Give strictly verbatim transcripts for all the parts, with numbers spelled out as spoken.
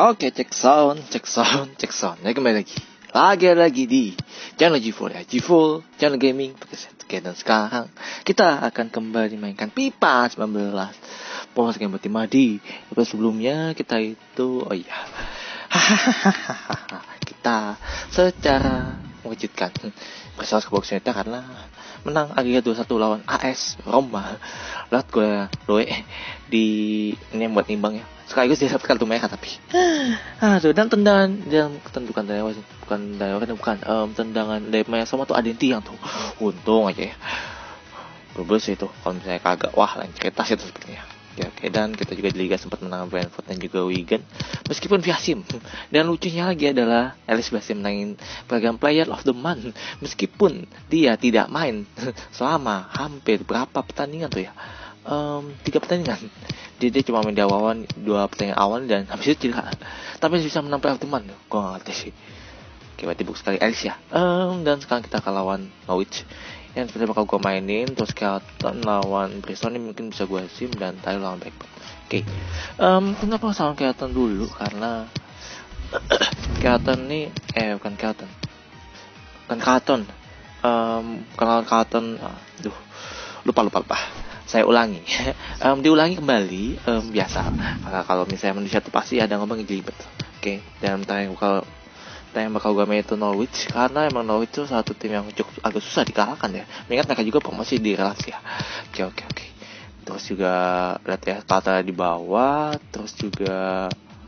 Oke, cek sound, cek sound, cek sound. Ya kembali lagi, lagi lagi di channel G four ya, G four channel gaming. Oke, dan sekarang kita akan kembali mainkan FIFA sembilan belas Post Game Ultima di episode sebelumnya. Kita itu, oh iya, kita secara mengejutkan bersaus ke box center karena menang agregat dua satu lawan A S Roma. Lihat gue loe di ini yang buat imbang ya. Sekaligus dia dapat kartu merah tapi aduh, dan tendangan yang ketentukan dari wasit bukan dari wasit bukan um, tendangan dari Maya sama tuh Adenti yang tuh untung aja ya bebas itu. Kalau misalnya kagak, wah lain cerita sih itu sepertinya. Ya, oke, dan kita juga di Liga sempat menang Brentford dan juga Wigan meskipun via sim. Dan lucunya lagi adalah Ellis Basim menangin program Player of the Month meskipun dia tidak main selama hampir berapa pertandingan tuh ya, um, tiga pertandingan. Dia, dia cuma main di awal dua pertandingan awal dan habis itu cedera, tapi bisa menang Player of the Month. Gue gak ngerti sih. Oke, berarti bagus sekali Ellis ya. um, Dan sekarang kita akan lawan Norwich yang seperti bakal gue mainin. Terus Kelton lawan Bristol ini mungkin bisa gue sim, dan Tayo lawan Blackburn. Oke, okay. um, kenapa lawan Kelton dulu? Karena Kelton nih, eh bukan Kelton, bukan Kelton, um, bukan lawan Kelton. Aduh, lupa lupa lupa. Saya ulangi, um, diulangi kembali. Um, biasa, karena kalau misalnya manusia tuh pasti ada ngomong jelibet. Oke, okay. Dan Tayo kalau yang bakal gue main itu Norwich, karena emang Norwich itu satu tim yang cukup agak susah dikalahkan ya. Mengingat mereka juga promosi di relasi ya. Oke oke oke. Terus juga lihat ya, Tata di bawah. Terus juga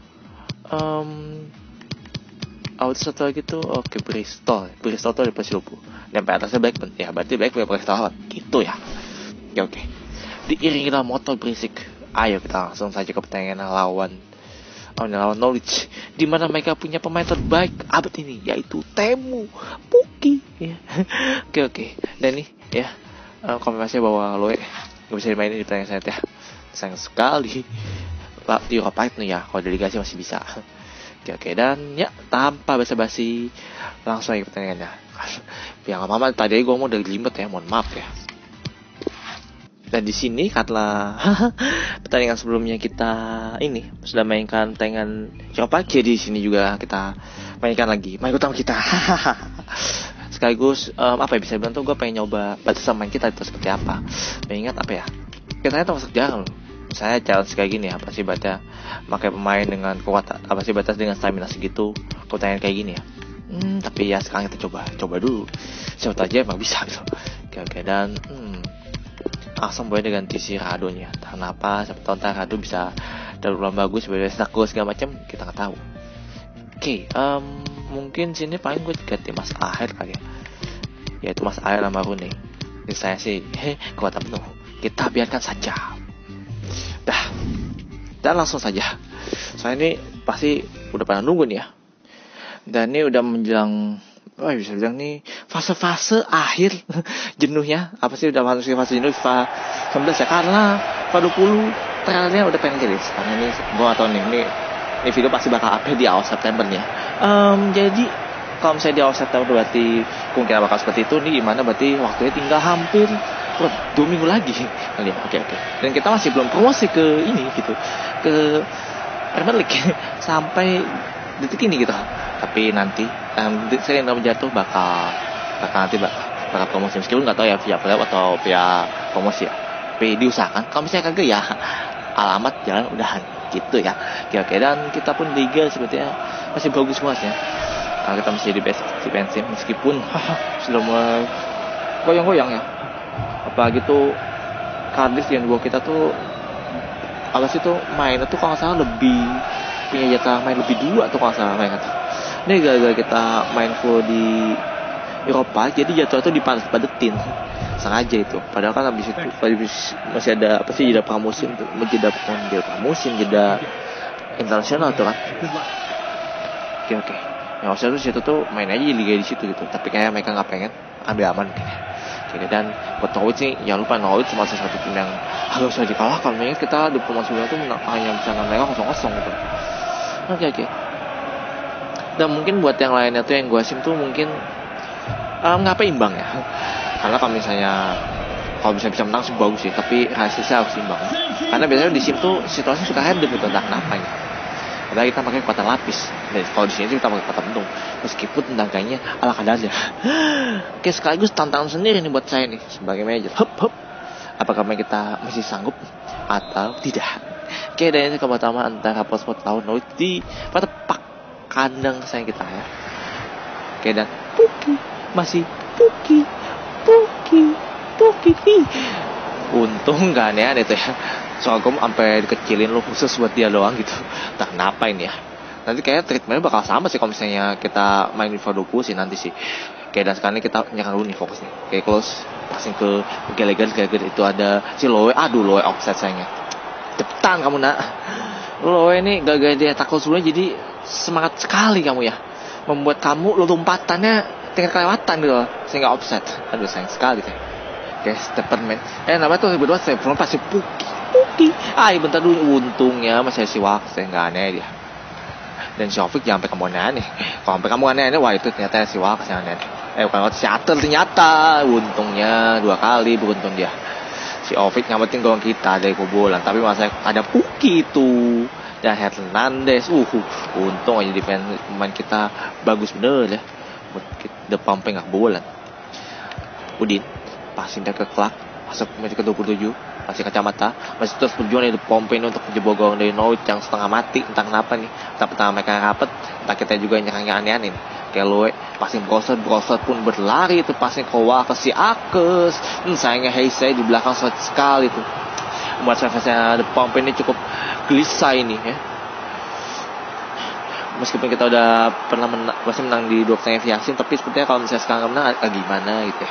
um, out satu lagi tuh oke, Bristol. Bristol tuh ada posisi dua puluh. Dan pada atasnya Blackburn. Ya berarti Blackburn Bristol gitu ya. Oke oke. Diiringi dalam motor berisik. Ayo kita langsung saja ke pertandingan lawan Oh, lawan Norwich, di mana mereka punya pemain terbaik abad ini, yaitu Temu Pukki. Ya. Oke oke. Dan nih ya, uh, konfirmasi bahwa Loe gak bisa dimainin di pertandingan saya ya. Sayang sekali. Di Europa nih ya, kalau delegasi masih bisa. Oke oke. Dan ya, tanpa basa-basi langsung aja ke pertandingannya. Yang lama tadi gue mau dari limit ya, mohon maaf ya. Dan di sini karena pertandingan sebelumnya kita ini sudah mainkan pertandingan Eropa, jadi di sini juga kita mainkan lagi main utama kita. Sekaligus um, apa ya, bisa bilang tuh gue pengen nyoba batasan main kita itu seperti apa. Mengingat apa ya, kita termasuk jarang loh. Saya challenge kayak gini apa sih baca pakai pemain dengan kekuatan apa sih batas dengan stamina segitu, pertandingan kayak gini ya. Hmm, tapi ya sekarang kita coba coba dulu. Siapa aja emang bisa gitu. Oke oke. Dan hmm, langsung boleh diganti si Radonya. Karena apa? Siapa tahu ntar Rado bisa dalam ulang bagus, sebagai snack gol segala macam, kita nggak tahu. Oke, okay, um, mungkin sini paling gue ganti Mas Aher kali ya. Yaitu Mas Aher sama Rooney. Ini saya sih kekuatan penuh. Kita biarkan saja. Dah. Dan langsung saja. Soalnya ini pasti udah pada nunggu nih ya. Dan ini udah menjelang, oh bisa bilang nih fase-fase akhir jenuhnya. Apa sih udah masuk ke fase jenuh FIFA sembilan belas ya, karena FIFA dua puluh trialnya udah pengen rilis. Karena ini gue gak tau nih, ini, ini video pasti bakal upload di awal September nih ya. um, Jadi kalau misalnya di awal September berarti kemungkinan bakal seperti itu nih, dimana berarti waktunya tinggal hampir oh, dua minggu lagi kali ya. Oke oke. Dan kita masih belum promosi ke ini gitu, ke Premier League sampai detik ini gitu. Tapi nanti um, saya yang jatuh bakal bakal nanti bakal, bakal promosi, meskipun nggak tahu ya via playoff atau via promosi ya. Tapi diusahakan. Kalau misalnya kagak ya alamat jalan udahan gitu ya. Oke oke. Dan kita pun liga sebetulnya masih bagus semua ya. Nah, kita masih di best si pensim meskipun sudah mulai goyang-goyang ya. Apalagi tuh Cardiff yang dua kita tuh agak sih tuh main tuh kalau nggak salah lebih punya jatah main lebih dua tuh kalau nggak salah main tuh. Ini gara-gara kita main full di Eropa, jadi jadwal itu dipadat-padatin sengaja itu. Padahal kan habis itu masih ada apa sih, jeda pramusim tuh, jeda jeda pramusim, jeda internasional tuh kan. Oke oke. Yang harusnya tuh situ tuh main aja di liga di situ gitu. Tapi kayak mereka nggak pengen, ambil aman kayaknya. Oke, dan buat Norwich sih, jangan lupa Norwich cuma salah satu tim yang harus saja dikalahkan. Mengingat kita di promosi itu hanya bisa menang mereka kosong kosong gitu. Oke oke. Dan mungkin buat yang lainnya tuh yang gue sim tuh mungkin um, ngapa imbang ya. Karena kalau misalnya kalau bisa bisa menang sih bagus sih, tapi hasilnya harus imbang. Karena biasanya di sim tuh situasi suka random gitu, entah kenapa ya. padahal kita pakai kekuatan lapis. Dan kalau di sini kita pakai kekuatan penuh, meskipun tenaganya ala kadarnya. Oke, sekaligus tantangan sendiri nih buat saya nih sebagai manajer. Hup hup, apakah kita masih sanggup atau tidak? Oke, dan ini pertama antara Portsmouth lawan Norwich di tepak kandang sayang kita ya. Oke, dan Puki masih Puki Puki Puki. Untung gak aneh-aneh tuh ya. Soalnya gue sampai dikecilin lo khusus buat dia doang gitu. Entah kenapa ini ya. Nanti kayaknya treatmentnya bakal sama sih kalau misalnya kita main FIFA dua puluh sih nanti sih. Kayak dan sekarang ini kita nyerang dulu nih fokus nih. Kayak close passing ke Gallagher. Gallagher itu ada si Lowe. Aduh Lowe offset sayangnya. Cepetan kamu nak. Lowe ini gagal dia tackle sebelumnya jadi semangat sekali kamu ya. Membuat kamu lo lompatannya tinggal kelewatan gitu loh. Sehingga offset. Aduh sayang sekali sih. Oke, Stepperman. Eh namanya tuh berdua Stepperman pasti Puki Puki. Ah bentar dulu, untungnya masih si Wax, nggak aneh dia. Dan si Ovik jangan sampai kamu aneh-aneh. Kalau sampai kamu aneh-aneh, wah itu ternyata si Wax yang aneh. Eh bukan si Atel ternyata. Untungnya dua kali beruntung dia. Si Ovik nyamatin gawang kita dari kebobolan, tapi masa ada Puki itu. Dan Hernandez, uh, untung aja defense pemain kita bagus bener ya. The pumping nggak kebobolan. Udin, passing ke Clark, masuk menit ke dua puluh tujuh. Masih kacamata, masih terus berjuang di pompa ini untuk menjebol gawang dari Norwich yang setengah mati. Entah kenapa nih, entah pertama mereka rapet, entah kita juga nyerangnya aneh-aneh nih. Kayak Loe, passing Brosot, Brosot pun berlari itu passing ke Walker si Akes. Hmm, sayangnya Heisei di belakang sulit sekali tuh. Buat service-nya The Pompa ini cukup gelisah ini ya. Meskipun kita udah pernah menang, masih menang di dua pertandingan Yasin, tapi sepertinya kalau misalnya sekarang menang agak gimana gitu ya.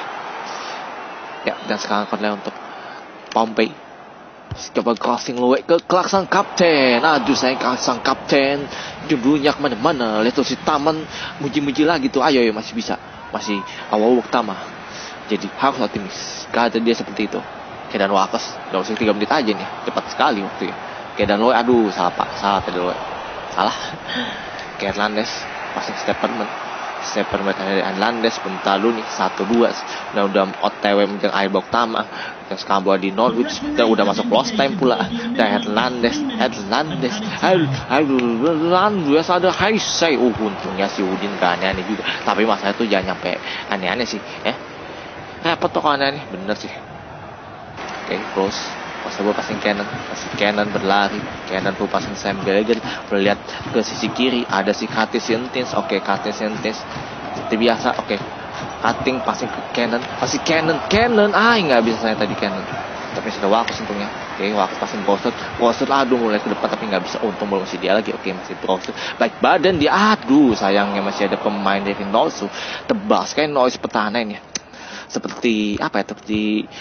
Ya, dan sekarang korner untuk Pompey. Coba crossing Lowe ke Clark sang kapten. Aduh sayang Clark sang kapten. Jumlahnya kemana-mana. Lihat tuh si Taman muji-muji lagi tuh. Ayo, ayo masih bisa. Masih awal utama. Jadi harus optimis. Kata dia seperti itu. Kayak dan Wakes. Gak usah tiga menit aja nih. Cepat sekali waktunya. Kayak dan Lowe. Aduh salah pak. Salah tadi Lowe. Salah. Kayak Hernandez. Passing Stepperman. Stepperman dari Hernandez. Bentar dulu nih. Satu dua. Dan udah O T W menjelang air bawah utama. Dan sekarang bawa di Norwich. Dan udah masuk lost time pula. Dan Hernandez. Hernandez. Hernandez ada Heisei. Uh untungnya si Udin gak aneh-aneh juga. Tapi masalah itu jangan nyampe aneh-aneh sih. Eh. Repot tuh kalau aneh-aneh. Bener sih. Oke okay, close. Pas gue passing Cannon, passing Cannon berlari, Cannon tuh passing Sam Gallagher, berlihat ke sisi kiri ada si Curtis Yentins, oke okay, Curtis Yentins seperti biasa, oke okay. Cutting passing ke Cannon, passing Cannon, Cannon, ah nggak bisa saya tadi Cannon, tapi sudah waktu untungnya, oke okay, waktu passing Brosot, Brosot aduh mulai ke depan tapi nggak bisa, untung belum masih dia lagi, oke okay, masih Brosot, baik badan dia, aduh sayangnya masih ada pemain dari Norsu, tebal sekali noise pertahanannya, seperti apa ya, seperti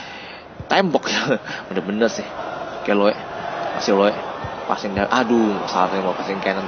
tembok ya. Bener-bener sih kayak Loe masih Loe passing dari aduh salah mau passing Cannon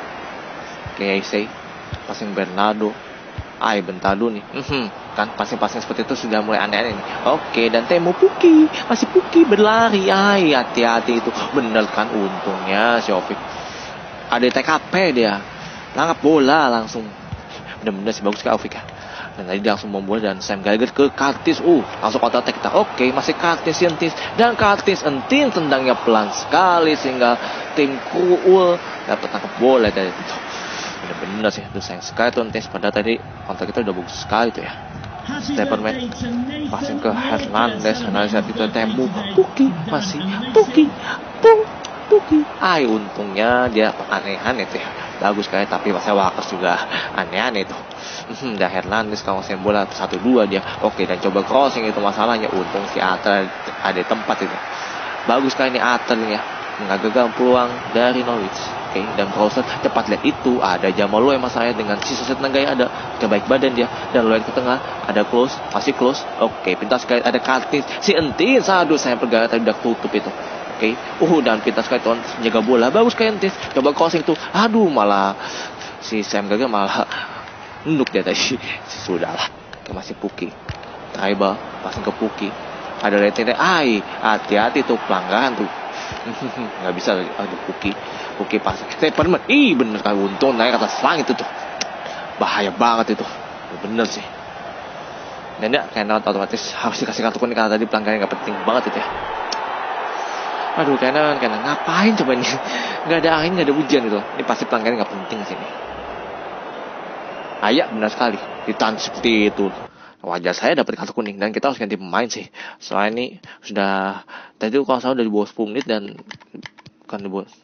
kayak Heisei passing Bernardo ay bentar dulu nih mm-hmm. Kan passing-passing seperti itu sudah mulai aneh-aneh nih. Oke dan Temo Puki masih Puki berlari ay hati-hati itu bener kan untungnya si Ovik ada T K P dia nangkap bola langsung bener-bener sih bagus ke Ovik ya. Dan tadi dia langsung membuat dan Sam Gallagher ke Curtis. Uh, langsung counter attack kita. Oke, okay, masih Curtis Yentins. Dan Curtis Yentins tendangnya pelan sekali sehingga tim Krul dapat tangkap bola dari itu. Bener-bener sih, itu sayang sekali tuh Yentins. Padahal tadi counter kita udah bagus sekali tuh ya. Stepperman passing ke Hernandez. Hernandez saat itu Temu Puki masih Puki Puki Puki. Ay, untungnya dia aneh-aneh tuh ya. Bagus kayak tapi masa Wakers juga aneh-aneh tuh. Hmm, dan Hernandez kalau saya bola satu dua dia. Oke dan coba crossing itu masalahnya. Untung si Atel ada tempat itu. Bagus kali ini Atel ya. Mengagalkan peluang dari Norwich. Oke dan Brosot cepat lihat itu ada Jamal Loe masalahnya dengan sisa tenaganya ada. Kebaik badan dia dan Loe ke tengah ada close masih close. Oke pintas sekali ada Curtis si Entis. Aduh saya pergerakan tadi udah tutup itu. Oke, uh dan pintas sekali tuan menjaga bola bagus kayak Entis. Coba crossing tuh. Aduh malah si Sam Gallagher malah nunduk dia tadi. Sudahlah. Masih Puki. Tribal passing ke Puki. Ada Letene. Ai, hati-hati tuh pelanggaran tuh. Enggak bisa aduh Puki. Puki passing. Stepperman. Ih, bener kan untung naik atas langit itu tuh. Bahaya banget itu. Bener sih. Dan ya karena otomatis harus dikasih kartu kuning karena tadi pelanggaran enggak penting banget itu ya. Aduh, kanan, kanan. Ngapain coba ini? Nggak ada angin, nggak ada hujan gitu. Ini pasti pelanggaran nggak penting sini. Ayak, benar sekali. Ditahan seperti itu. Wajar saya dapat kartu kuning dan kita harus ganti pemain sih. Soalnya ini sudah tadi kalau saya udah di bawah sepuluh menit dan kan di bawah.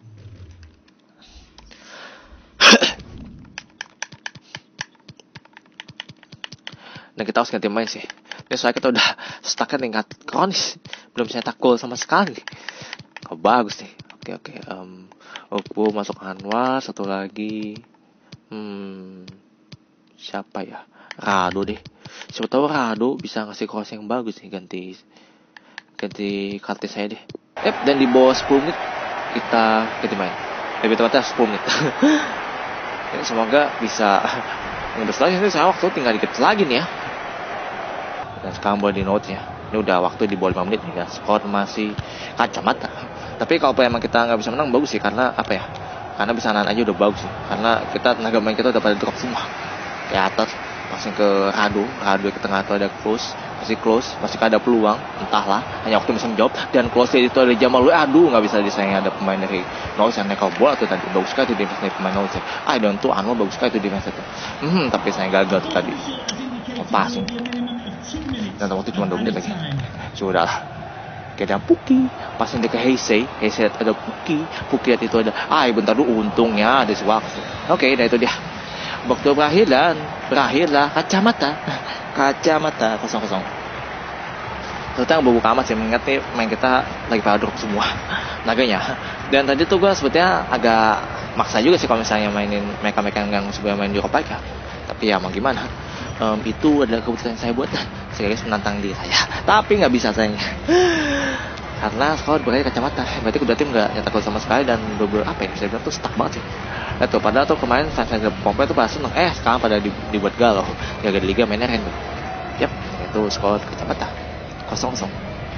Dan kita harus ganti pemain sih. Ini soalnya kita udah stuck tingkat kronis. Belum bisa tak gol sama sekali. Oh, bagus nih. Oke oke. Um, Oppo masuk Anwar, satu lagi. Hmm, siapa ya? Rado deh. Siapa tahu Rado bisa ngasih cross yang bagus nih, ganti ganti kartu saya deh. Yep, dan di bawah sepuluh menit kita ganti main. Lebih tepatnya sepuluh menit. Ya, semoga bisa ngebes lagi. Nanti saya waktu tinggal dikit lagi nih ya. Dan sekarang boleh di note ya. Ini udah waktu di bawah lima menit nih ya. Skor masih kacamata. Tapi kalau emang kita nggak bisa menang bagus sih, karena apa ya? Karena bisa nahan aja udah bagus sih. Karena kita tenaga main kita udah pada drop semua. Ya atas langsung ke Rado, Rado ke tengah tuh ada close, masih close, masih ada peluang, entahlah, hanya waktu bisa menjawab. Dan close itu ada Jamal, aduh nggak bisa disayang, ada pemain dari Norwich yang nekel bola tuh tadi, bagus sekali tuh defense dari pemain Norwich. Ah dan tuh Anwar bagus sekali tuh defense itu. Hmm, tapi saya gagal tuh tadi, passing. Dan waktu cuma dua menit lagi, sudah lah. Kayak ada Puki, pas nanti ke Heisei, Heisei ada Puki, Puki itu ada, ah bentar dulu untungnya ada Suwaks. Oke, nah itu dia. Waktu berakhir dan berakhirlah kacamata, kacamata kosong kosong. Ternyata bobo amat sih, mengingat nih main kita lagi pada drop semua naganya. Dan tadi tuh gue sebetulnya agak maksa juga sih kalau misalnya mainin mereka-mereka yang sebenarnya main di Europa ya. Tapi ya mau gimana, um, itu adalah keputusan saya buat sekaligus menantang diri saya. Tapi nggak bisa sayangnya. Karena skor berakhir kacamata, berarti kedua tim nggak nyetak gol sama sekali dan double apa ya? Saya bilang tuh stuck banget sih. Nah tuh padahal tuh kemarin fans-fans Pompe tuh pada seneng, eh sekarang pada dibuat galau. Jaga di liga mainnya random. Yap, itu skor kacamata kosong kosong.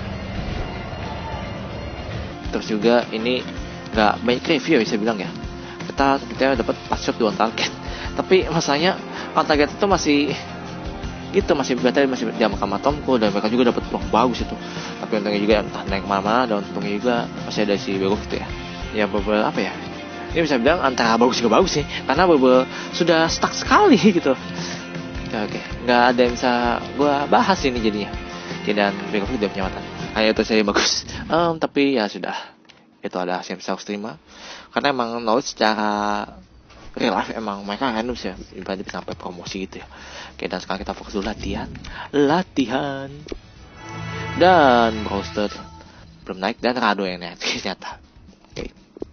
Terus juga ini nggak banyak review bisa bilang ya. Kita kita dapat pas shot dua target, tapi masanya on target itu masih itu masih berarti masih di Mahkamah Tomko dan mereka juga dapat blok bagus itu. Tapi untungnya juga entah naik kemana-mana dan untungnya juga masih ada si Bego gitu ya. Ya beberapa apa ya? Ini bisa bilang antara bagus juga bagus sih, karena beberapa sudah stuck sekali gitu. Oke, oke. Nggak ada yang bisa gue bahas ini jadinya. Oke, dan Bego udah punya mata. Hanya itu saya bagus. Um, tapi ya sudah. Itu ada yang bisa aku terima. Karena emang knowledge secara real life emang mereka random sih ya, berarti sampai promosi gitu ya. Oke, dan sekarang kita fokus dulu latihan, latihan. Dan Brewster belum naik dan Rado yang naik ternyata. Oke,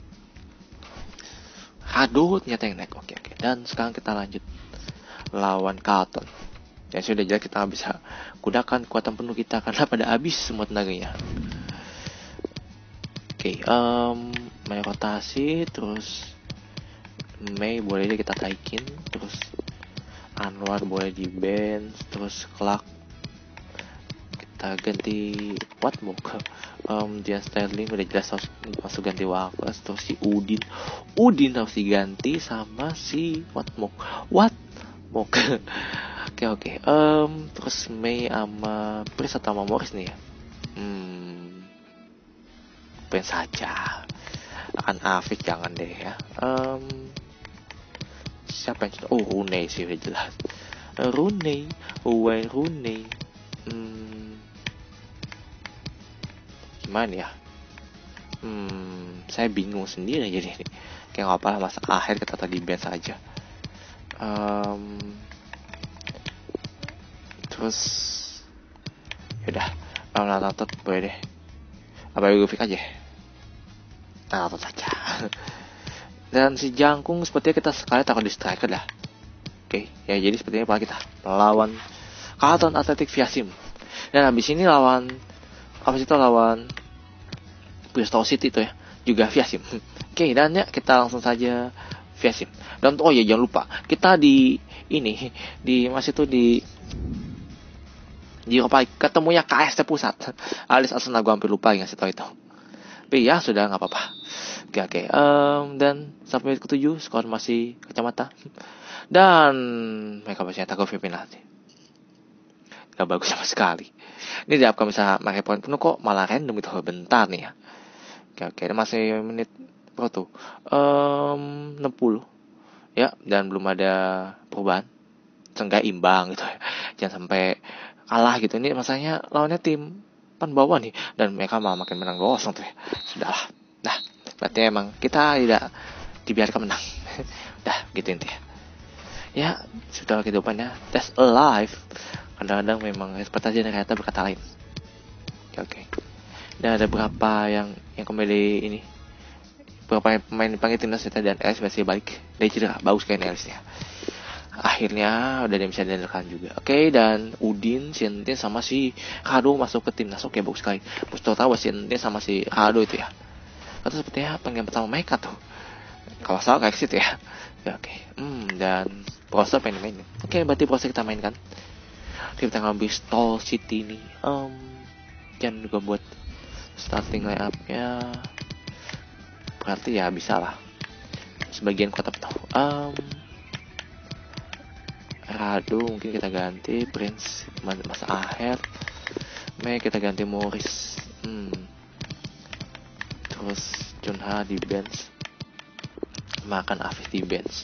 Rado ternyata yang naik. Oke, oke. Dan sekarang kita lanjut lawan Carlton. Yang sudah jelas kita nggak bisa gunakan kekuatan penuh kita karena pada habis semua tenaganya. Oke, um, main rotasi terus. Mei boleh aja kita taikin, terus Anwar boleh di bench, terus Clark kita ganti Watmok, um, dia Sterling udah jelas harus masuk ganti Walkers, terus si Udin, Udin harus diganti sama si Watmok, Watmok. Oke oke, um, terus Mei sama Pris atau sama Morris nih ya, hmm, pen saja, akan Afik jangan deh ya. Um, Siapa yang sudah? Oh, Rooney sih udah jelas. Rooney, Wayne Rooney. Hmm, gimana ya? Hmm, saya bingung sendiri jadi. Kayak nggak apa-apa, masa akhir kita tadi bench saja. Um, terus, yaudah, um, Natatot boleh deh. Apa gue fix aja? Natatot saja. Dan si Jangkung sepertinya kita sekali taruh di striker dah. Oke, ya jadi sepertinya apa kita lawan Carlton Athletic Fiasim. Dan habis ini lawan apa sih itu lawan Bristol City itu ya, juga Fiasim. Oke, dan ya kita langsung saja Fiasim. Dan oh ya jangan lupa kita di ini di masih itu di di Europa ketemunya K S T Pusat. Alias Arsenal, gue hampir lupa ngasih tahu itu. Tapi ya sudah nggak apa-apa. Oke oke. Um, dan sampai menit ketujuh skor masih kacamata. Dan mereka masih nyetak gol penalti. Gak bagus sama sekali. Ini di upcoming bisa pakai poin penuh kok malah random gitu bentar nih ya. Oke, oke, ini masih menit berapa tuh? Um, enam puluh. Ya, dan belum ada perubahan. Seenggaknya imbang gitu ya. Jangan sampai kalah gitu. Ini masanya lawannya tim pan bawah nih, dan mereka malah makin menang kosong tuh ya. Sudahlah. Nah, berarti emang kita tidak dibiarkan menang. Dah, gitu intinya. Ya, sudah kehidupannya. That's alive. Kadang-kadang memang ekspektasi dan ternyata berkata lain. Oke, oke. Dan ada berapa yang yang kembali ini, beberapa pemain dipanggil timnas kita, dan Elis masih balik dari cedera. Bagus kayak Elisnya. Akhirnya udah dia bisa diandalkan juga. Oke, okay, dan Udin, Sintin sama si Rado masuk ke timnas. Oke, okay, bagus sekali. Terus tahu Sintin sama si Rado itu ya. Atau sepertinya pengalaman pertama mereka tuh. Kalau salah kayak situ ya. Ya oke. Okay. Hmm, dan proses pengen mainin. Oke, okay, berarti proses kita mainkan. Kita ngambil Stall City ini. Um, jangan juga buat starting line-up-nya. Berarti ya bisa lah. Sebagian kota penuh. Um, Rado mungkin kita ganti, Prince Mas Aher, Mei kita ganti Morris, hmm. terus Junha di bench, makan Afif di bench,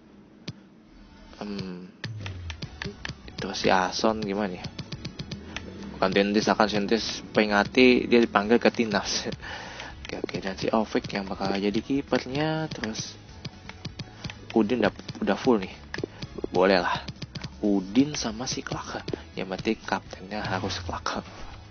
hmm. terus si Ason gimana ya? Bukan Sintis, akan Sintis pengati dia dipanggil ke timnas. Oke, oke, dan si Ovik yang bakal jadi kipernya, terus Udin udah, udah full nih. Boleh lah, Udin sama si Clark. Ya berarti kaptennya harus Clark.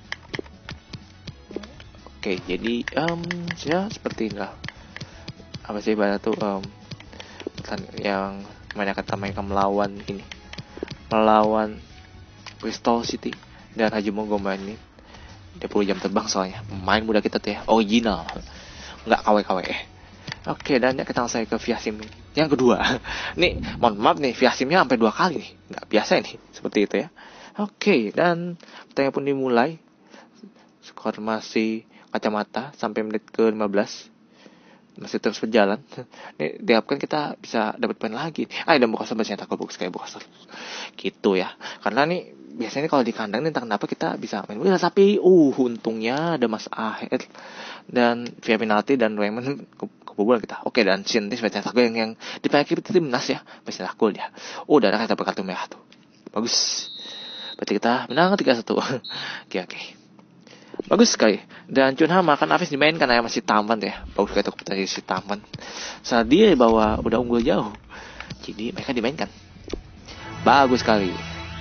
Oke, jadi um, ya seperti inilah. Apa sih ibarat tuh um, yang mana kata mainkan melawan ini, melawan Bristol City, dan Haji Monggo mainin dua puluh jam terbang soalnya. Main muda kita tuh ya, original, nggak K W K W. Oke, dan ya kita langsung ke Viasim yang kedua. Nih, mohon maaf nih, Viasimnya sampai dua kali nih. Nggak biasa nih, seperti itu ya. Oke, dan pertandingan pun dimulai. Skor masih kacamata sampai menit ke lima belas. Masih terus berjalan. Nih, diharapkan kita bisa dapat poin lagi. Ah, dan Bukasar masih takut bagus kayak Bukasar. Gitu ya. Karena nih, biasanya kalau di kandang nih, entah kenapa kita bisa main bola. Tapi, uh, untungnya ada Mas Aher dan via penalti dan Raymond kebobolan kita. Oke, dan Sintis baca takut yang yang dipakai itu timnas ya, masih takut dia. Oh, udah ada kata berkartu merah tuh. Bagus. Berarti kita menang tiga satu. Oke, oke. Bagus sekali. Dan Chunha makan Afis dimainkan ya, masih tampan ya. Bagus sekali kompetisi si tampan. Saat dia bawa udah unggul jauh. Jadi mereka dimainkan. Bagus sekali.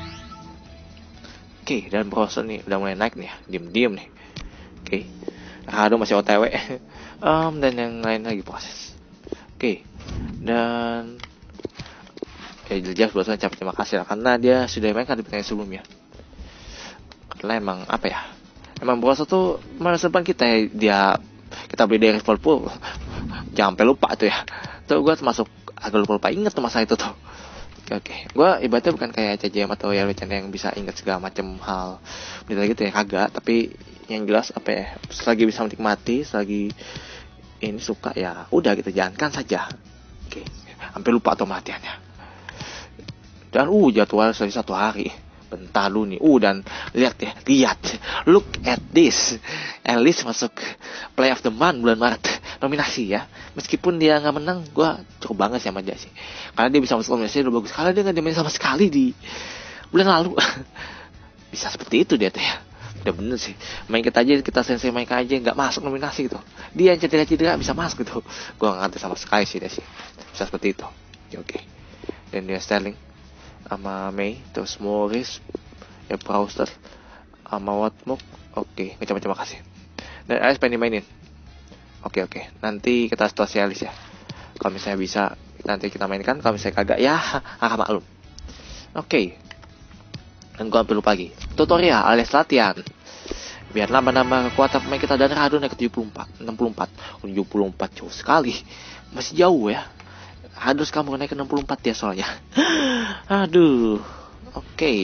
Oke, dan Bronson nih udah mulai naik nih, diem-diem nih. Oke. Rado masih O T W. um, dan yang lain lagi proses. Oke. Dan ya jelas Bronson ucap terima kasih lah, karena dia sudah mainkan di pertandingan sebelumnya. Karena emang apa ya? Emang Bronson tuh masa depan kita ya, dia kita beli dari Liverpool. Jangan sampai lupa tuh ya. Tuh gue termasuk agak lupa-lupa inget tuh masa itu tuh. Oke, oke. Gue ibaratnya bukan kayak C J M atau Yarwichan yang bisa ingat segala macam hal begitu gitu ya, kagak. Tapi yang jelas apa ya, selagi bisa menikmati, selagi ini suka ya udah gitu, jalankan saja. Oke, sampai lupa tuh perhatiannya. Dan uh jadwal selesai satu hari. Bentar lu nih. Uh dan lihat ya, lihat. Look at this. Elis masuk Play of the Month bulan Maret. Nominasi ya. Meskipun dia nggak menang, gue cukup bangga sih sama dia sih. Karena dia bisa masuk nominasi udah bagus. Karena dia nggak dimainin sama sekali di bulan lalu. Bisa seperti itu dia tuh ya. Udah bener sih. Main kita aja, kita sensei main aja nggak masuk nominasi gitu. Dia yang cedera-cedera bisa masuk gitu. Gue nggak ngerti sama sekali sih dia sih. Bisa seperti itu. Oke, oke. Dan dia Sterling sama Mei, terus Morris, ya Brewster, sama Watmuk. Oke, okay, terima kasih. Dan Alice pengen dimainin. Oke, okay, oke. Okay. Nanti kita sosialis ya. Kalau misalnya bisa, nanti kita mainkan. Kalau misalnya kagak, ya akan maklum. Oke. Okay. Dan gue ambil lupa lagi. Tutorial alias latihan. Biar nambah-nambah kekuatan pemain kita, dan Rado naik ke tujuh puluh empat, enam puluh empat. tujuh puluh empat jauh sekali. Masih jauh ya. Harus kamu naik ke enam puluh empat ya soalnya. Aduh. Oke. Okay.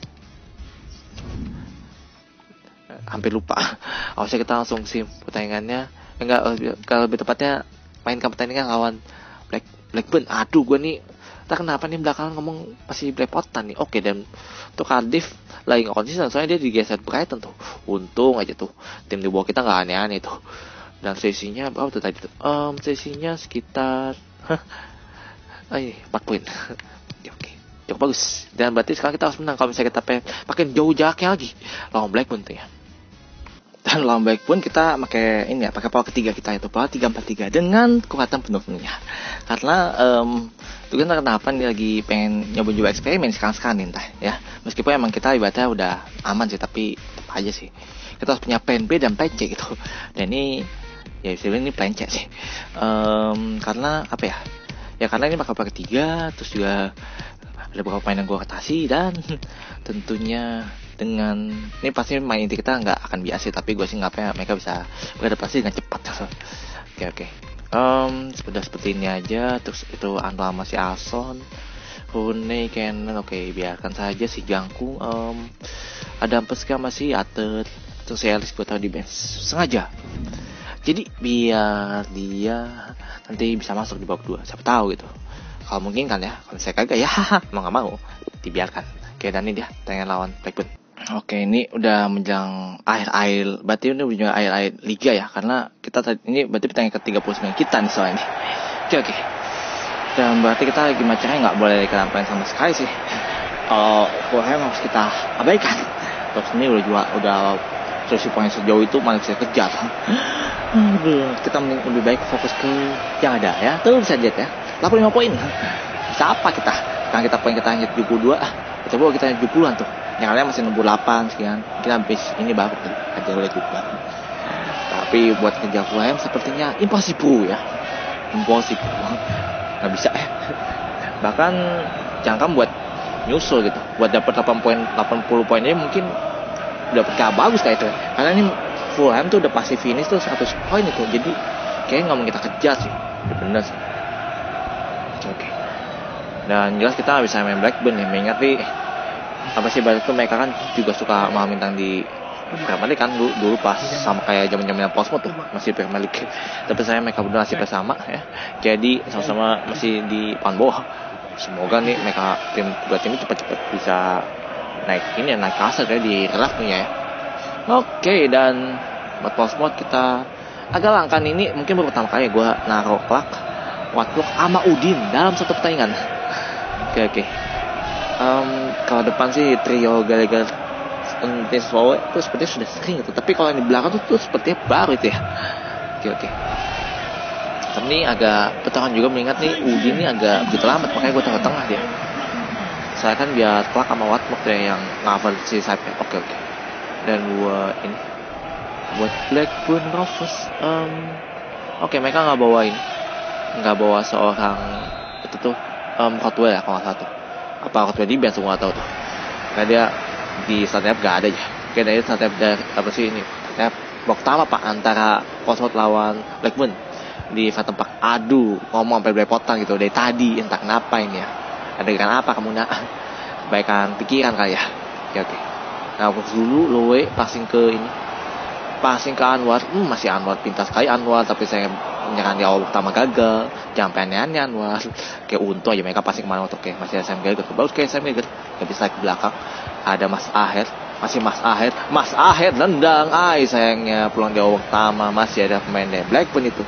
Hampir lupa. Harusnya kita langsung sim pertandingannya. Enggak, kalau lebih tepatnya mainkan pertandingan lawan Black Blackburn. Aduh, gue nih tak kenapa nih belakangan ngomong masih belepotan nih. Oke, okay, dan untuk Cardiff lagi nggak konsisten soalnya dia digeser Brighton tuh. Untung aja tuh tim di bawah kita nggak aneh-aneh tuh. Dan sesinya berapa tuh tadi tuh? Um, sesinya sekitar ay, empat poin. Oke, oke. Cukup bagus. Dan berarti sekarang kita harus menang kalau misalnya kita pakai jauh jaraknya lagi lawan Blackburn tuh ya. Dan lawan Blackburn kita pakai ini ya, pakai pola ketiga kita itu pola tiga empat tiga dengan kekuatan penuh-penuhnya. Karena um, itu kan kenapa nih lagi pengen nyoba-nyoba eksperimen sekarang-sekarang nih entah ya. Meskipun emang kita ibaratnya udah aman sih, tapi tetap aja sih. Kita harus punya plan B dan plan C gitu. Dan ini ya sebenarnya ini plan C sih. Um, karena apa ya? Ya karena ini pakai pola ketiga, terus juga ada beberapa pemain yang gue ketasi, dan tentunya dengan ini pasti main inti kita nggak akan biasa, tapi gue sih nggak apa mereka bisa beradaptasi dengan cepat. Oke oke. Um, sudah seperti ini aja. Terus itu Anwar masih Alson, Rooney, Kenan, oke okay, biarkan saja si Jangkung. Um, ada Ampeska masih Atet, terus Elis gue tahu di bench sengaja. Jadi biar dia nanti bisa masuk di babak dua, siapa tahu gitu. Kalau mungkin kan ya, kalau saya kagak ya, mau nggak mau dibiarkan. Oke, dan ini dia tanya lawan Blackburn. Oke, ini udah menjelang akhir-akhir, berarti ini udah akhir-akhir liga ya, karena kita tadi ini berarti pertandingan ke tiga puluh sembilan kita nih soalnya ini. Oke oke. Dan berarti kita gimana caranya nggak boleh kenapain sama sekali sih. Kalau Fulham harus kita abaikan. Terus ini udah juga udah selisih poin sejauh itu mana bisa kejar. Kita lebih baik fokus ke yang ada ya. Tuh bisa lihat ya. delapan puluh lima poin. Bisa apa kita? Sekarang kita poin kita hanya tujuh puluh dua. Coba kita tujuh puluhan tuh. Yang lainnya masih enam puluh delapan sekian. Kita habis ini baru aja oleh juga. Tapi buat kejar Fulham sepertinya impossible ya. Impossible. Enggak bisa ya. Bahkan jangka buat nyusul gitu. Buat dapat delapan poin, delapan puluh poin ini mungkin udah kayak bagus kayak itu. Karena ini Fulham tuh udah pasti finish tuh seratus poin itu. Jadi kayaknya nggak mau kita kejar sih. Bener sih. Oke. Dan jelas kita nggak bisa main Blackburn ya. Mengingat nih apa sih baru itu mereka kan juga suka mau bintang di Premier League kan dulu, dulu pas sama kayak zaman-zaman Portsmouth tuh masih Premier League. Tapi saya mereka berdua nasibnya sama ya. Jadi sama-sama masih di papan bawah. Semoga nih mereka tim dua tim ini cepat-cepat bisa naik ini ya, naik kasar ya di relapnya ya. Oke, dan buat Portsmouth kita agak langka ini mungkin baru pertama kali gue naruh klak Watlock sama Udin dalam satu pertandingan. Oke oke. Um, kalau depan sih trio Gallagher Tinslow itu sepertinya sudah sering gitu. Tapi kalau yang di belakang tuh, tuh sepertinya baru itu ya. Oke oke. Tapi ini agak pertahanan juga mengingat nih Udin ini agak begitu lambat, makanya gue tengah-tengah dia. Saya kan biar Clark sama Watlock deh yang cover si sayapnya. Oke oke. Dan buat ini buat Blackburn Rovers, um, oke okay, mereka nggak bawa ini, nggak bawa seorang itu tuh um, Cotwell ya kalau nggak salah tuh. Apa Cotwell di bench semua tahu tuh. Karena dia di startup nggak ada ya. Kayak dari startup dari apa sih ini? Ya, babak pertama pak antara Portsmouth lawan Blackburn di Fathom Park. Aduh, ngomong sampai belepotan gitu dari tadi, entah kenapa ini ya. Ada ikan apa kamu nak? Kebaikan pikiran kali ya. Oke oke. Nah, fokus dulu Lowe passing ke ini. Passing ke Anwar. Hmm, masih Anwar pintar sekali Anwar, tapi saya menyerang di awal pertama gagal. Jangan pengen Anwar. Kayak untung aja mereka passing kemana waktu kayak masih Sam Gallagher. Bagus kayak Sam Gallagher. Gak bisa ke belakang. Ada Mas Aher. Masih Mas Aher. Mas Aher nendang. Ay, sayangnya pulang di awal pertama masih ada pemain dari Blackburn itu.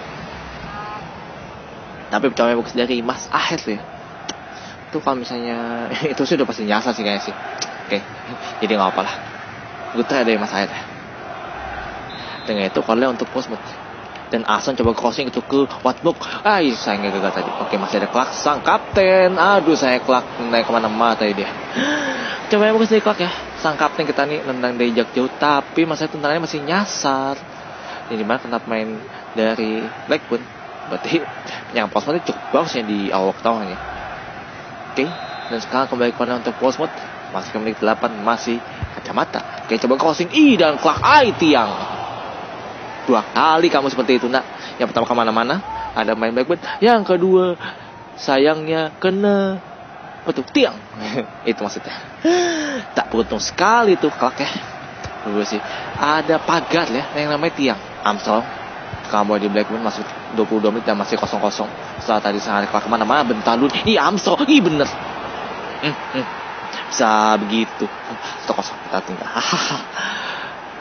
Tapi percaya bagus dari Mas Aher tuh ya. Itu kalau misalnya itu sih udah pasti nyasar sih kayaknya sih. Oke, jadi nggak apa lah. Gue try dari Mas Aher. Dengan itu kalau untuk Portsmouth dan Ason coba crossing itu ke Watlock. Ah, saya nggak gagal tadi. Oke, masih ada Clark sang kapten. Aduh, saya Clark naik kemana-mana tadi dia. Coba yang bagus dari Clark ya. Sang kapten kita nih nendang dari jarak jauh, tapi masa tendangannya masih nyasar. Jadi mana kena main dari Blackburn. Berarti yang Portsmouth itu cukup bagus ya di awal tahun ya. Oke, dan sekarang kembali kepada untuk Portsmouth. Masih ke menit delapan, masih kacamata. Oke, coba crossing. Ih, dan Clark ay tiang. Dua kali kamu seperti itu nak. Yang pertama kemana-mana ada main Blackburn. Yang kedua sayangnya kena betul tiang. Itu maksudnya. Tak beruntung sekali tuh Clark ya. Dulu sih ada pagar ya yang namanya tiang. Armstrong kamu di Blackburn masuk dua puluh dua menit dan masih kosong kosong. Setelah tadi sangat Clark kemana-mana bentalun. Ih, Armstrong. Ih, bener. Hmm, hmm. Bisa begitu. Satu kosong kita tinggal.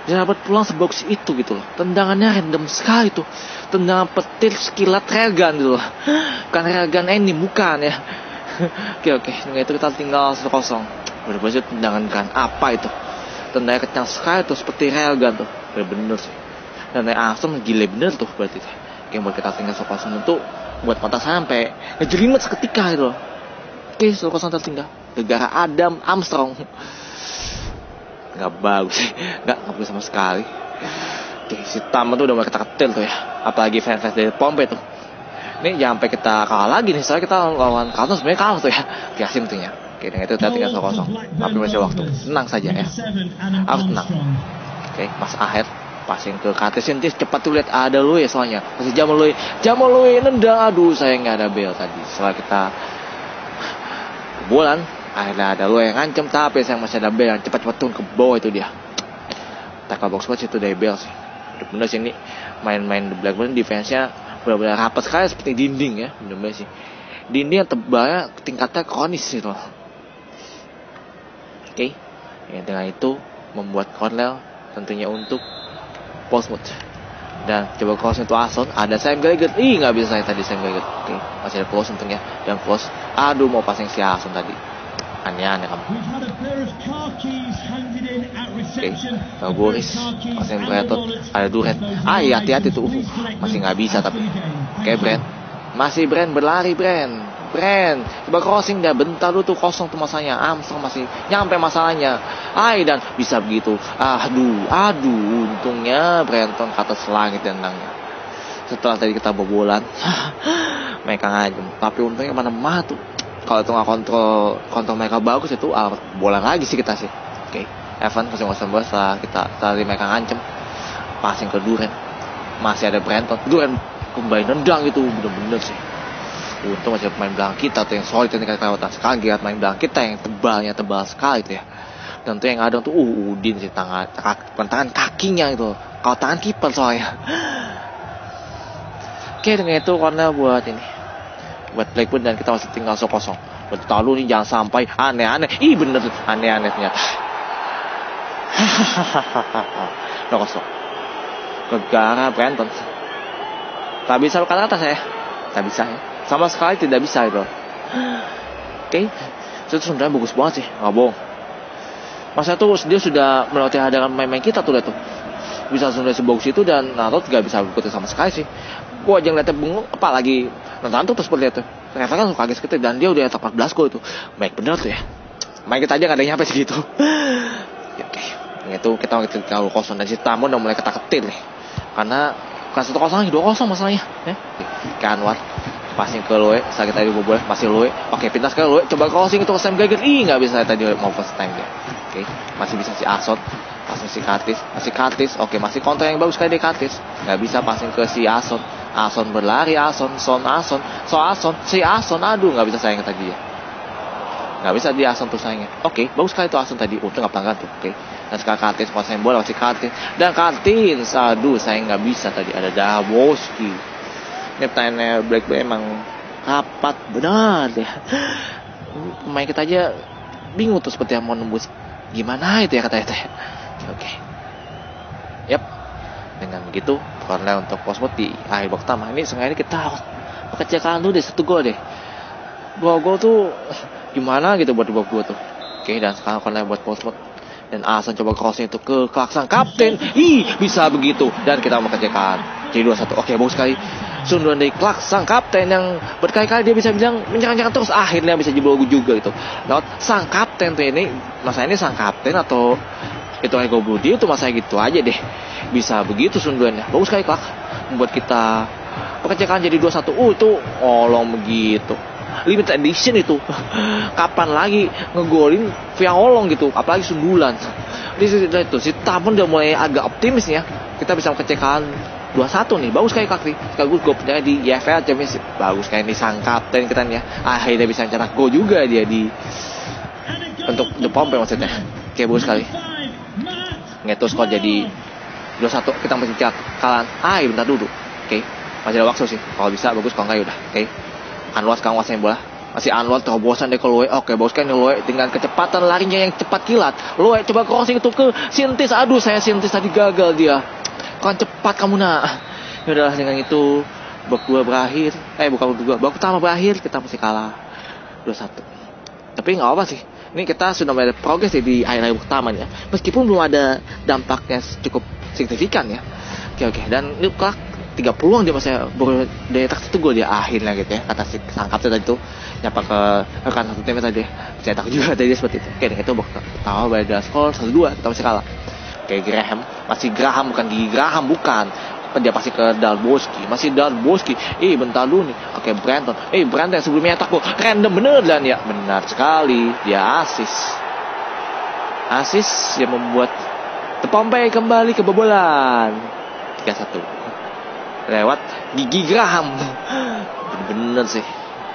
Dia dapat peluang sebagus itu gitu loh. Tendangannya random sekali tuh. Tendangan petir sekilat railgun gitu loh. Bukan railgun ini, bukan ya. Oke oke, dengan itu kita tinggal satu kosong. Bener-bener tendangan kan apa itu? Tendangan kencang sekali tuh seperti railgun tuh. Bener-bener sih. Dan dari Arsenal gile bener tuh berarti. Oke, buat kita tinggal satu kosong itu buat mata sampai ngejelimet seketika gitu loh. Oke, satu kosong tertinggal. Gara-gara Adam Armstrong. Nggak bagus sih, nggak bagus sama sekali. Oke, si Tam tuh udah mulai ketar-ketir tuh ya, apalagi fans-fans dari Pompe tuh. Ini jangan sampai kita kalah lagi nih, soalnya kita lawan Carlton sebenarnya kalah tuh ya, biasin tentunya. Oke, dengan itu kita tinggal satu kosong. Tapi masih waktu, tenang saja ya, harus tenang. Oke, pas akhir passing ke Curtis Jones, cepat tuh lihat ada Luis soalnya, masih Jamal Luis, Jamal Luis nendang, aduh saya nggak ada bel tadi. Setelah kita bulan. Akhirnya ada lo yang ngancem, tapi saya masih ada Bell yang cepat-cepat turun ke bawah itu dia. Tackle box box itu dari Bell sih. Bener-bener sih ini main-main The Blackburn defense-nya benar-benar rapat sekali seperti dinding ya. Bener-bener sih. Dinding yang tebalnya tingkatnya kronis gitu loh. Oke. Okay. Ya, dengan itu membuat Cornell tentunya untuk Portsmouth. Dan coba cross itu Ason, ada Sam Gallagher. Ih, nggak bisa saya tadi Sam Gallagher. Oke, okay. Masih ada close untungnya. Dan close. Aduh, mau passing si Ason tadi. Aneh-aneh kamu. Oke, okay. Boris, pasang Breton, ada Duret. Ah, iya, hati-hati tuh. Uh, masih nggak bisa tapi. Oke, okay, Brand. Masih Brand berlari, Brand. Brand, coba crossing dah. Bentar dulu tuh kosong tuh masanya. Armstrong masih nyampe masalahnya. Ay, dan bisa begitu. Aduh, aduh. Untungnya Brenton ke atas langit tendangnya. Setelah tadi kita bobolan, mereka ngajem. Tapi untungnya mana-mana tuh. Kalau itu nggak kontrol kontrol mereka bagus itu ah, bola lagi sih kita sih. Oke, okay. Evan passing Watson bola setelah kita tadi mereka ngancem passing ke Duren, masih ada Brenton. Duren kembali nendang itu bener-bener sih. Untung masih pemain belakang kita tuh yang solid yang kelewatan sekali. Lihat main belakang kita yang tebalnya tebal sekali tuh ya. Dan tuh yang ada tuh uh Udin sih tangan kaki, tangan kakinya itu. Kalau tangan kiper soalnya. Oke, okay, dengan itu Cornell buat ini. Buat Blackburn dan kita masih tinggal so kosong. Buat tahu nih jangan sampai aneh-aneh. Ih bener aneh-aneh ternyata. No kosong. Negara Brenton. Tak bisa kata-kata saya. Tak bisa ya. Sama sekali tidak bisa itu. Oke. Okay. Itu sebenarnya bagus banget sih. Nggak bohong. Masa tuh dia sudah melewati hadapan main-main kita tuh lihat tuh. Bisa sebenarnya sebagus itu dan Naruto gak bisa berikuti sama sekali sih. Gue aja ngeliatnya bengong, apalagi nonton tuh seperti itu. Ternyata kan suka kaget sekali dan dia udah empat belas gol itu. Baik bener tuh ya. Main kita aja gak ada yang nyampe segitu. Ya, oke, okay. Itu kita mau kalau kosong dan si Tamu udah mulai ketak-ketir nih. Karena bukan satu kosong lagi, dua kosong masalahnya. Ya, ke Anwar. Passing ke Loe, sakit tadi boleh masih Loe. Oke, pintas ke Loe, coba crossing itu ke Sam Gallagher. Ih, nggak bisa tadi mau first time dia. Oke, masih bisa si Asot. Passing si Curtis, masih Curtis. Oke, masih counter yang bagus sekali di Curtis. Nggak bisa passing ke si Ason. Ason berlari, Ason, Son, Ason, So Ason, si Ason. Aduh, nggak bisa sayang tadi ya. Nggak bisa di Ason tuh sayangnya. Oke, bagus sekali tuh Ason tadi. Untung nggak pelanggan tuh. Oke, dan sekarang Curtis passing bola masih Curtis dan Curtis. Aduh, sayang nggak bisa tadi. Ada Dawoski. Ini pertanyaannya Blackburn emang rapat benar ya. Pemain kita aja bingung tuh seperti yang mau nembus gimana itu ya kata-kata ya. Oke. Yap. Dengan begitu Cornell untuk Portsmouth di akhir babak pertama. Ini sengaja kita harus mengecilkan dulu deh satu gol deh. Dua gol tuh gimana gitu buat babak dua tuh. Oke, dan sekarang Cornell buat Portsmouth. Dan Asan coba crossing itu ke Clarkson kapten. Ih, bisa begitu. Dan kita mengecilkan. Jadi dua satu. Oke, bagus sekali. Sundulan dari Clark sang kapten yang berkali-kali dia bisa bilang menyerang-nyerang terus akhirnya bisa jebol juga gitu. Lewat sang kapten tuh ini, masa ini sang kapten atau itu Ego Budi itu masa gitu aja deh. Bisa begitu sundulannya. Bagus sekali Clark membuat kita pekerjaan jadi dua satu. Uh itu olong begitu. Limited edition itu. Kapan lagi ngegolin via olong gitu, apalagi sundulan. Di situ itu si Tamun udah mulai agak optimis ya. Kita bisa mengecekkan dua satu nih, bagus kayak Kakri. Sekaligus gue punya di Y F L Championship. Bagus kayak ini sang kapten kita nih ya. Akhirnya bisa mencetak gol juga dia di untuk The Pompe maksudnya. Oke, bagus sekali. Ngetu skor jadi dua satu, kita masih cetak kalahan. Ah, bentar dulu. Oke, masih ada waktu sih. Kalau bisa bagus, kalau enggak ya udah. Oke. Kan luas sekarang wasnya bola. Masih Anwar terobosan deh ke Loe. Oke, bos kan Loe dengan kecepatan larinya yang cepat kilat. Loe coba crossing itu ke Sintis. Aduh, saya Sintis tadi gagal dia. Kan cepat kamu nak. Ya udahlah, dengan itu babak dua berakhir. Eh bukan babak dua, babak pertama berakhir kita masih kalah dua satu. Tapi nggak apa sih. Ini kita sudah melihat progres ya di akhir-akhir pertama ya. Meskipun belum ada dampaknya cukup signifikan ya. Oke oke. Dan ini kelak tiga peluang dia masih baru dari tak satu gol dia akhirnya gitu ya. Kata si sangkap tadi itu nyapa ke rekan satu timnya tadi. Cetak juga tadi seperti itu. Oke, itu babak pertama pada skor satu dua kita masih kalah. Oke, Graham masih Graham bukan Gigi Graham bukan. Dia pasti ke Dalboski, masih Dalboski. Eh bentar dulu nih. Oke, Brandon. Eh Brandon sebelumnya tak kok random bener dan ya benar sekali dia asis. Asis yang membuat The Pompey kembali kebobolan tiga satu. Lewat Gigi Graham. Bener-bener sih.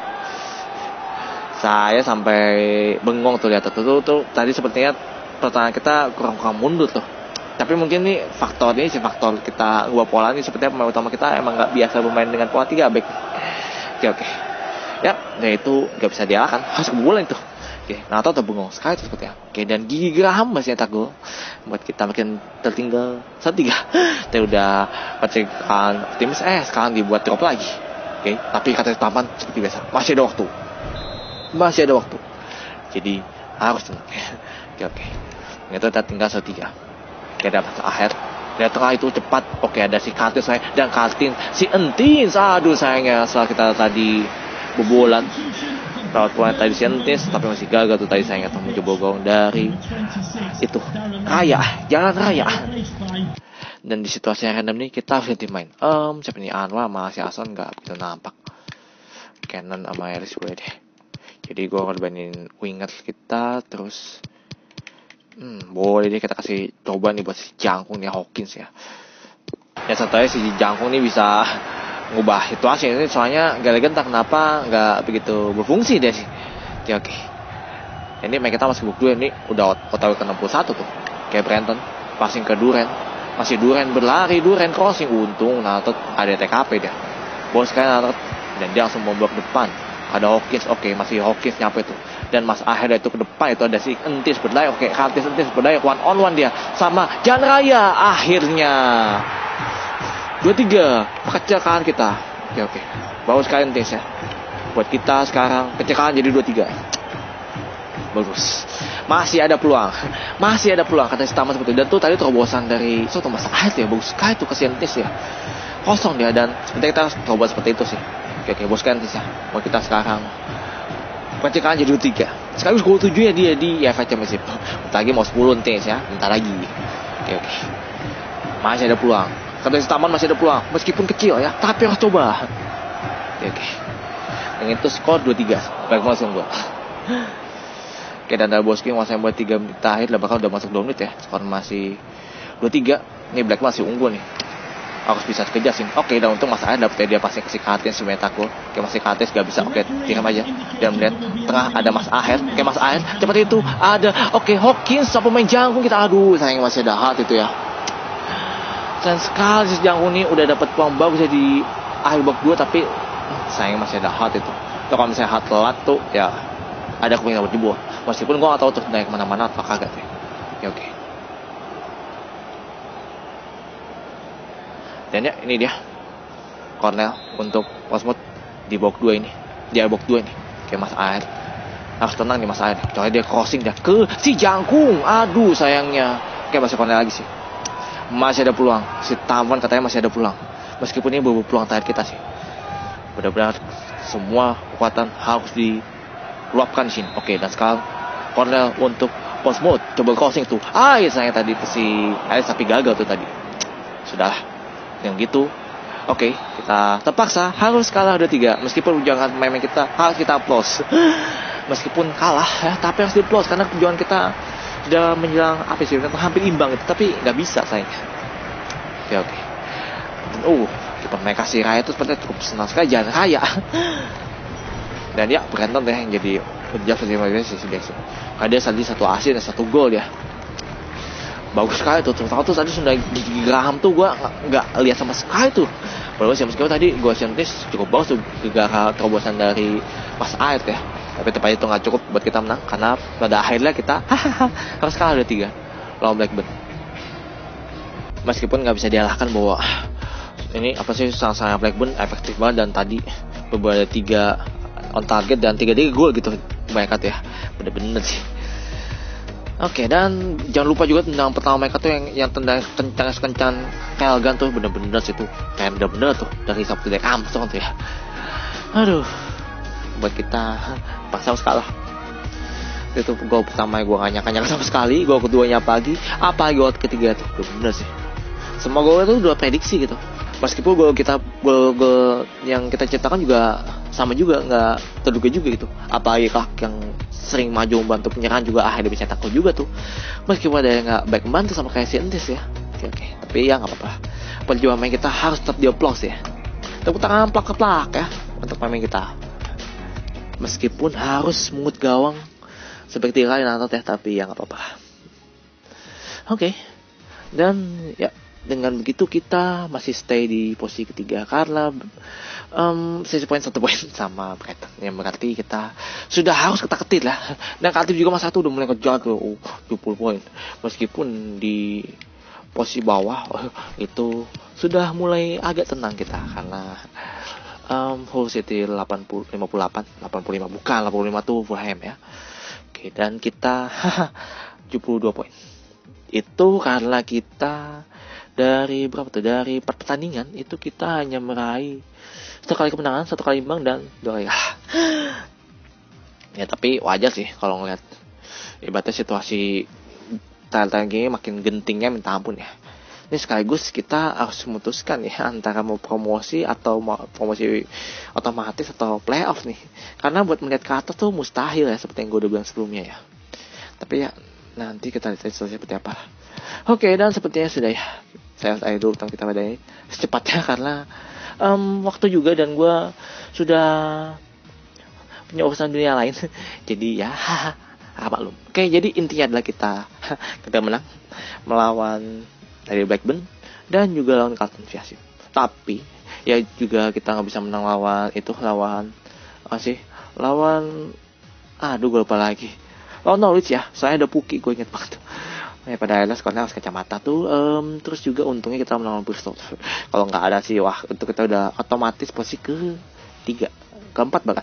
Saya sampai bengong tuh lihat tuh, tuh, tuh tadi sepertinya pertahanan kita kurang-kurang mundur tuh. Tapi mungkin nih faktor ini si faktor kita gua pola ini sepertinya pemain utama kita emang nggak biasa bermain dengan pola tiga back. Oke oke. Ya, nah itu nggak bisa dialahkan, harus kebobolan itu. Oke, nah atau terbengong sekali itu sepertinya. Oke, dan Gigi Graham masih nyetak gol buat kita makin tertinggal satu tiga. Kita udah pecahkan tim eh sekarang dibuat drop lagi. Oke, tapi kata taman seperti biasa masih ada waktu. Masih ada waktu. Jadi harus tenang. Oke oke. Itu kita tinggal satu tiga. Oke, dapat akhir. Dari tengah itu cepat. Oke, ada si Kartin saya dan Kartin si Entis. Aduh sayangnya setelah kita tadi bobolan. Lewat poin tadi si Entis tapi masih gagal tuh tadi sayangnya tuh mencoba gol dari itu Raya, Jalan Raya. Dan di situasi yang random nih kita harus ganti main. Um, siapa nih Anwar sama si Ason nggak begitu nampak. Canon sama Eris gue deh. Jadi gue korbanin winger kita terus. Hmm, boleh deh kita kasih coba nih buat si Jangkung nih Hawkins ya. Ya satu aja si Jangkung nih bisa ngubah situasi ini soalnya Gallagher entah kenapa nggak begitu berfungsi deh sih. Oke oke. Ini main kita masih babak dua ini udah otw ke enam puluh satu tuh. Kayak Brandon passing ke Duren. Masih Duren berlari, Duren crossing untung Natot ada T K P dia. Bos sekali Natot dan dia langsung memblok depan. Ada Hawkins, oke masih Hawkins nyampe tuh. Dan Mas Aher itu ke depan itu ada si Entis berdaya, oke Kartis Entis berdaya one on one dia sama Jalan Raya akhirnya dua tiga kecelakaan kita. Oke oke. Bagus sekali Entis ya. Buat kita sekarang kecelakaan jadi dua tiga. Bagus. Masih ada peluang. Masih ada peluang kata si Taman seperti itu. Dan tuh tadi terobosan dari Soto Mas Aher ya bagus sekali tuh ke si Entis ya. Kosong dia dan seperti kita terobosan seperti itu sih. Oke oke bos kan ya. Buat kita sekarang kecelakaan jadi dua tiga. Sekaligus gol tujuh ya dia di U E F A Championship. Bentar lagi mau sepuluh Entis ya. Bentar lagi. Oke oke. Masih ada peluang. Kata si Taman masih ada peluang. Meskipun kecil ya. Tapi harus coba. Oke oke. Yang itu skor dua tiga. Baik langsung gol. Oke dan Dalboski masih buat tiga menit terakhir. Lah bakal udah masuk dua menit ya. Skor masih dua tiga. Ini Black masih unggul nih. Harus bisa kejar sih. Oke, dan untung Mas Ayan dapet dia pasti kasih Kartin sebenarnya takut. Oke, masih Kartin gak bisa. Oke, tiram aja. Dan melihat tengah ada Mas Aher. Oke, Mas Aher cepat itu ada. Oke, Hawkins sama pemain Jangkung kita. Aduh, sayang masih ada hard itu ya. Dan sekali si Jangkung ini udah dapat peluang bagus ya di akhir babak dua tapi sayang masih ada hard itu. Tuh kalau misalnya hard telat tuh ya ada kemungkinan buat jebol. Meskipun gua gak tahu tuh naik kemana-mana atau kagak tuh. Oke, oke. Dan ya ini dia Cornell untuk Portsmouth di babak dua ini. Di babak dua ini. Oke Mas Air. Harus tenang nih Mas Air. Coba dia crossing dah ke si Jangkung. Aduh sayangnya. Oke masih Cornell lagi sih. Masih ada peluang. Si Taman katanya masih ada peluang. Meskipun ini baru peluang terakhir kita sih. Benar-benar semua kekuatan harus diluapkan di sini. Oke dan sekarang Cornell untuk Portsmouth. Coba crossing tuh. Ah ya sayang tadi si Air tapi gagal tuh tadi. Sudahlah. Yang gitu, oke, okay, kita terpaksa harus kalah dua tiga. Meskipun perjuangan pemain kita harus kita applause. Meskipun kalah ya, tapi harus di applause karena perjuangan kita sudah menjelang apa sih, hampir imbang itu, tapi nggak bisa sayang. Oke okay, oke. Okay. Uh, kita main kasih Raya itu sepertinya cukup senang sekali Jalan Raya. Dan ya Brandon deh yang jadi penjajah seperti sih sih. Ada tadi satu asis dan satu gol ya. bagus sekali tuh. Terus tuh tadi sudah Gigi Graham tuh gue nggak lihat sama sekali tuh. Padahal sih meskipun tadi gue sentis cukup bagus tuh gara terobosan dari Mas Ait ya. Tapi tepatnya itu nggak cukup buat kita menang karena pada akhirnya kita harus kalah dua tiga lawan Blackburn. Meskipun nggak bisa dialahkan bahwa ini apa sih sang-sang Blackburn efektif banget dan tadi beberapa tiga on target dan tiga tiga gol gitu mereka tuh ya, bener-bener sih. Oke, dan jangan lupa juga tendang pertama mereka tuh yang yang tendang kencang-kencang Kelgan tuh bener-bener sih tuh kayak bener-bener tuh dari Sabtu dari Armstrong tuh ya. Aduh, buat kita paksa kalah. Itu gol pertama gue gak nyangka-nyangka sama sekali, gol keduanya pagi, apa gol ketiga tuh bener sih. Semua gol itu udah prediksi gitu. Meskipun gol kita gol-gol yang kita ciptakan juga sama juga nggak terduga juga gitu. Apalagi Clark yang sering maju membantu penyerang juga akhirnya bisa tackle juga tuh. Meskipun ada yang nggak baik membantu sama kayak si Entis ya. Oke, oke. Tapi ya nggak apa-apa. Perjuangan main kita harus tetap dioplos ya. Tepuk tangan plak-plak ya untuk pemain kita. Meskipun harus mungut gawang seperti kali nanti ya, tapi ya nggak apa-apa. Oke. Dan ya dengan begitu kita masih stay di posisi ketiga karena um, sisi poin satu poin sama Brighton, yang berarti kita sudah harus ketar-ketir lah. Dan Cardiff juga masa satu udah mulai kejar tuh oh, dua puluh poin meskipun di posisi bawah oh, itu sudah mulai agak tenang kita karena um, Hull City delapan puluh, lima puluh delapan, delapan puluh lima bukan delapan puluh lima tuh Fulham ya. Oke, dan kita tujuh puluh dua poin itu karena kita dari berapa tuh dari empat pertandingan itu kita hanya meraih satu kali kemenangan, satu kali imbang dan dua kali kalah. Ya tapi wajar sih kalau ngeliat ibaratnya situasi Thailand gini makin gentingnya minta ampun ya. Ini sekaligus kita harus memutuskan ya antara mau promosi atau mau promosi otomatis atau playoff nih. Karena buat melihat ke atas tuh mustahil ya seperti yang gue udah bilang sebelumnya ya. Tapi ya nanti kita lihat situasi seperti apa. Oke, dan sepertinya sudah ya. Saya harus akhir dulu tentang kita pada ini secepatnya karena um, waktu juga dan gue sudah punya urusan dunia lain. Jadi ya apa lu? Oke, jadi intinya adalah kita kita menang melawan dari Blackburn dan juga lawan Carlton Fiasio. Tapi ya juga kita nggak bisa menang lawan itu lawan apa sih? Lawan aduh gue lupa lagi. Lawan Norwich ya. Soalnya ada Puki, gue inget banget. Ya pada akhirnya skornya harus kacamata tuh um, terus juga untungnya kita menang Bristol. Kalau nggak ada sih wah itu kita udah otomatis posisi ke tiga keempat bahkan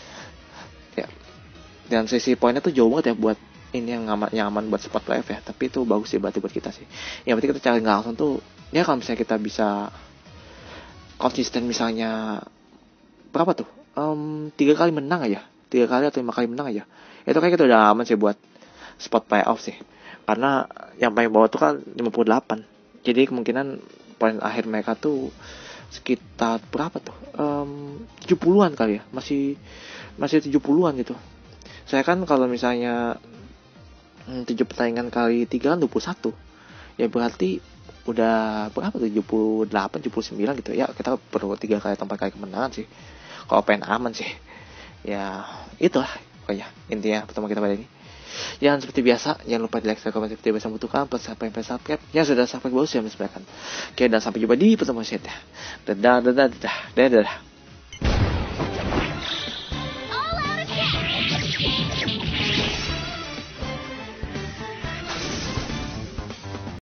ya. Dan sisi poinnya tuh jauh banget ya buat ini yang aman, yang aman buat spot playoff ya. Tapi itu bagus sih berarti buat kita sih. Yang penting kita cari nggak langsung tuh ya kalau misalnya kita bisa konsisten misalnya berapa tuh um, tiga kali menang aja tiga kali atau lima kali menang aja itu kayak kita udah aman sih buat spot playoff sih. Karena yang paling bawah tuh kan lima puluh delapan. Jadi kemungkinan poin akhir mereka tuh sekitar berapa tuh? Um, tujuh puluhan kali ya. Masih masih tujuh puluhan gitu. Saya kan kalau misalnya tujuh pertandingan kali tiga kan dua puluh satu. Ya berarti udah berapa tuh? tujuh puluh delapan, tujuh puluh sembilan gitu. Ya kita perlu tiga kali atau empat kali kemenangan sih. Kalau pengen aman sih. Ya itulah pokoknya intinya pertama kita pada ini. Yang seperti biasa, jangan lupa di like, share, komen seperti biasa membutuhkan, plus sampai sampai subscribe. Yang sudah subscribe bagus yang menyebarkan. Oke, dan sampai jumpa di pertemuan selanjutnya. Dadah, dadah, dadah, dadah.